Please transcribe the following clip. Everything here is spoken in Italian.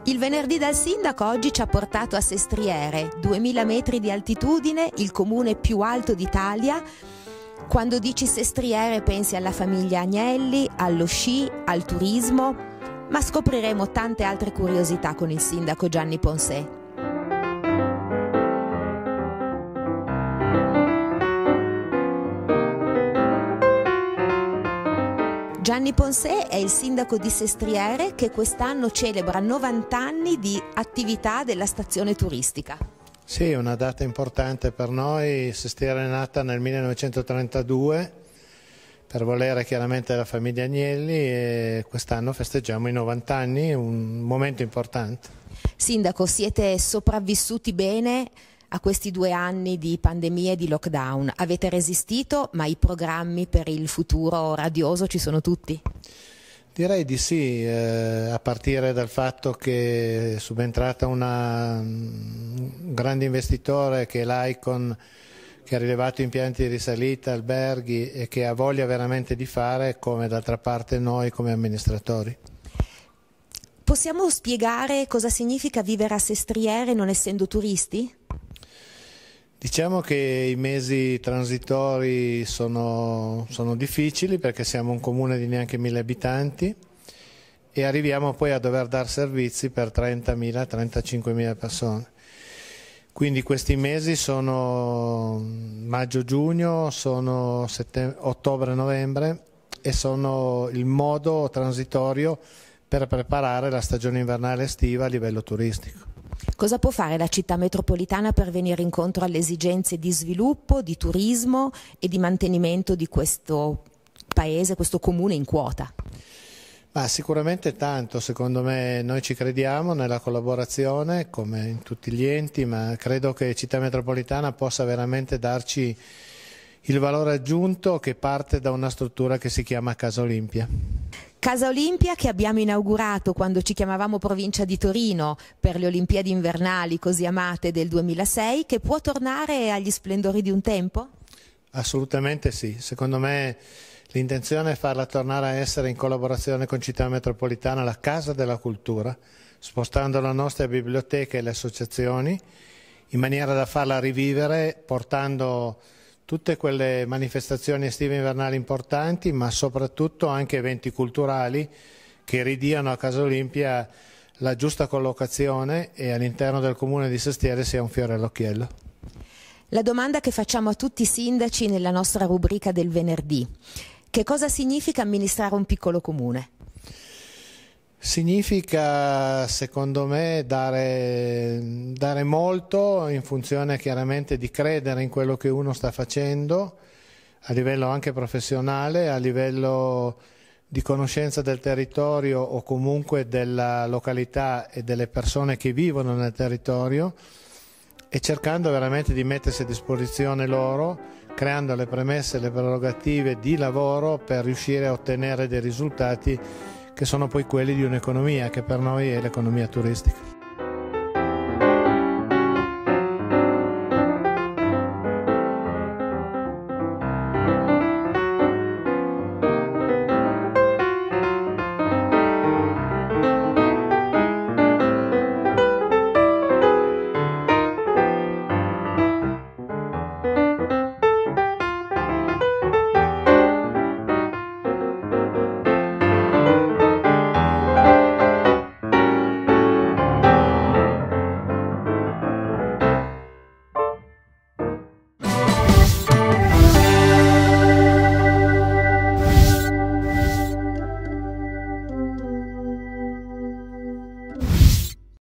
Il venerdì dal sindaco oggi ci ha portato a Sestriere, 2000 metri di altitudine, il comune più alto d'Italia. Quando dici Sestriere pensi alla famiglia Agnelli, allo sci, al turismo, ma scopriremo tante altre curiosità con il sindaco Gianni Ponsè. Gianni Ponsè è il sindaco di Sestriere che quest'anno celebra 90 anni di attività della stazione turistica. Sì, una data importante per noi. Sestriere è nata nel 1932 per volere chiaramente della famiglia Agnelli e quest'anno festeggiamo i 90 anni, un momento importante. Sindaco, siete sopravvissuti bene a questi 2 anni di pandemia e di lockdown. Avete resistito, ma i programmi per il futuro radioso ci sono tutti? Direi di sì, a partire dal fatto che è subentrata un grande investitore che è l'Icon, che ha rilevato impianti di risalita, alberghi e che ha voglia veramente di fare, come d'altra parte noi come amministratori. Possiamo spiegare cosa significa vivere a Sestriere non essendo turisti? Diciamo che i mesi transitori sono difficili perché siamo un comune di neanche 1000 abitanti e arriviamo poi a dover dar servizi per 30.000-35.000 persone. Quindi questi mesi sono maggio-giugno, sono ottobre-novembre e sono il modo transitorio per preparare la stagione invernale estiva a livello turistico. Cosa può fare la città metropolitana per venire incontro alle esigenze di sviluppo, di turismo e di mantenimento di questo paese, questo comune in quota? Ma sicuramente tanto, secondo me noi ci crediamo nella collaborazione come in tutti gli enti, ma credo che Città Metropolitana possa veramente darci il valore aggiunto che parte da una struttura che si chiama Casa Olimpia. Casa Olimpia che abbiamo inaugurato quando ci chiamavamo provincia di Torino per le Olimpiadi invernali così amate del 2006, che può tornare agli splendori di un tempo? Assolutamente sì, secondo me l'intenzione è farla tornare a essere in collaborazione con Città Metropolitana la Casa della Cultura, spostando la nostra biblioteca e le associazioni in maniera da farla rivivere, portando tutte quelle manifestazioni estive e invernali importanti, ma soprattutto anche eventi culturali che ridiano a Casa Olimpia la giusta collocazione e all'interno del comune di Sestriere sia un fiore all'occhiello. La domanda che facciamo a tutti i sindaci nella nostra rubrica del venerdì: che cosa significa amministrare un piccolo comune? Significa, secondo me, dare molto in funzione chiaramente di credere in quello che uno sta facendo a livello anche professionale, a livello di conoscenza del territorio o comunque della località e delle persone che vivono nel territorio e cercando veramente di mettersi a disposizione loro, creando le premesse e le prerogative di lavoro per riuscire a ottenere dei risultati che sono poi quelli di un'economia che per noi è l'economia turistica.